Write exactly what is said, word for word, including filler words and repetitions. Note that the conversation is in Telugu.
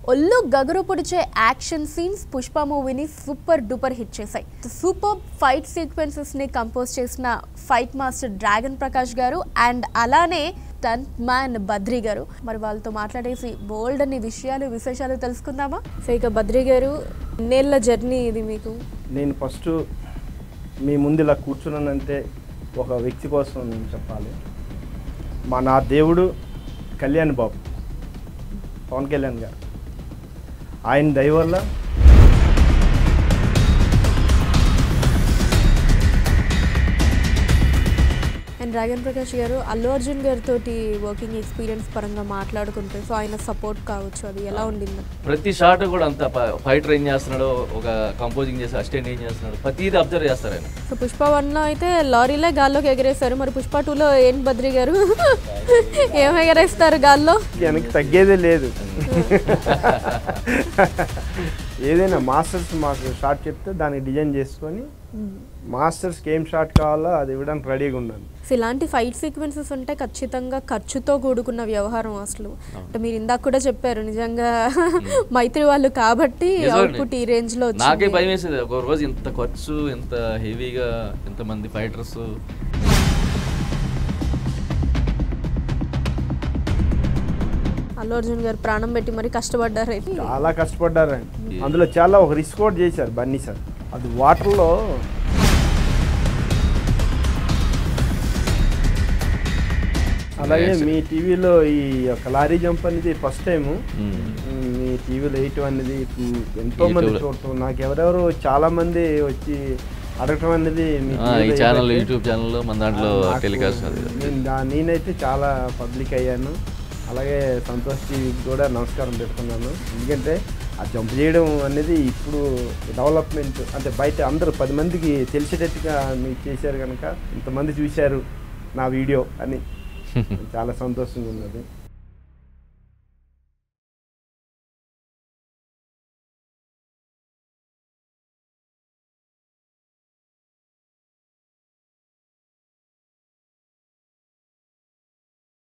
ఒళ్ళు గగరు పొడిచే యాక్షన్ సీన్స్ పుష్ప మూవీని సూపర్ డూపర్ హిట్ చేశాయి. సూపర్ ఫైట్ సీక్వెన్సెస్ ని కంపోజ్ చేసిన ఫైట్ మాస్టర్ డ్రాగన్ ప్రకాష్ గారు అండ్ అలానే స్టంట్ మ్యాన్ బద్రి గారు. మరి వాళ్ళతో మాట్లాడేసి బోల్డ్ అన్ని విషయాలు విశేషాలు తెలుసుకుందామా? సో ఇక బద్రి గారు, ఎన్నేళ్ల జర్నీ ఇది మీకు? నేను ఫస్ట్ మీ ముందు ఇలా కూర్చున్నానంటే ఒక వ్యక్తి కోసం నేను చెప్పాలి. మా నా దేవుడు కళ్యాణ్ బాబు, పవన్ కళ్యాణ్ గారు. ఆయన దయ వల్ల అండ్ డ్రాగన్ ప్రకాష్ గారు అల్లు అర్జున్ గారితో వర్కింగ్ ఎక్స్పీరియన్స్ పరంగా మాట్లాడుకుంటే సో ఆయన సపోర్ట్ కావచ్చు, అది ఎలా ఉండింది? ప్రతి షాట్ కూడా అంత ఫైటర్ ఏం చేస్తున్నాడు, ఒక కంపోజింగ్ చేసి అసిస్టెంట్ ఏం చేస్తున్నాడు, ప్రతిదీ అబ్జర్వ్ చేస్తారు ఆయన. సో పుష్ప వన్ లో అయితే లారీలే గాల్లోకి ఎగరేస్తారు, మరి పుష్ప టూలో ఏం బద్రి గారు ఏం ఎగరేస్తారు గాల్లో? వెనక్కి తగ్గేదే లేదు. ఏదైనా మాస్టర్స్ మాకు షార్ట్ చెప్తే దాన్ని డిజైన్ చేసుకొని మాస్టర్స్కి ఏం షార్ట్ కావాలో అది ఇవ్వడానికి రెడీగా ఉన్నాను. ఇలాంటి ఫైట్ సీక్వెన్సెస్ ఉంటే ఖచ్చితంగా ఖర్చుతో కూడుకున్న వ్యవహారం అసలు. అంటే మీరు ఇందాక కూడా చెప్పారు, నిజంగా మైత్రి వాళ్ళు కాబట్టి అవుట్పుట్ ఈ రేంజ్ లో. నాకే భయం వేసేది, ఒక రోజు ఇంత ఖర్చు, ఇంత హెవీగా, ఇంతమంది ఫైటర్స్. అల్లు అర్జున్ గారు ప్రాణం పెట్టి మరి కష్టపడ్డారు, చాలా కష్టపడ్డారు. అందులో చాలా ఒక రిస్క్ కూడా చేశారు బన్నీ సార్. అది వాటర్లో అలాగే మీ టీవీలో ఈ యొక్క లారీ జంప్ అనేది ఫస్ట్ టైము మీ టీవీలో వేయటం అనేది ఎంతో మంది చూడటం, నాకు ఎవరెవరు చాలా మంది వచ్చి అడగటం అనేది యూట్యూబ్ ఛానల్ మన దాంట్లో టెలికాస్ట్. నేనైతే చాలా పబ్లిక్ అయ్యాను. అలాగే సంతోష్ టీవీకి కూడా నమస్కారం పెట్టుకున్నాను. ఎందుకంటే ఆ జంప్ చేయడం అనేది ఇప్పుడు డెవలప్మెంట్, అంటే బయట అందరూ పది మందికి తెలిసేటట్టుగా మీరు చేశారు కనుక ఇంతమంది చూశారు నా వీడియో అని చాలా సంతోషంగా ఉన్నది.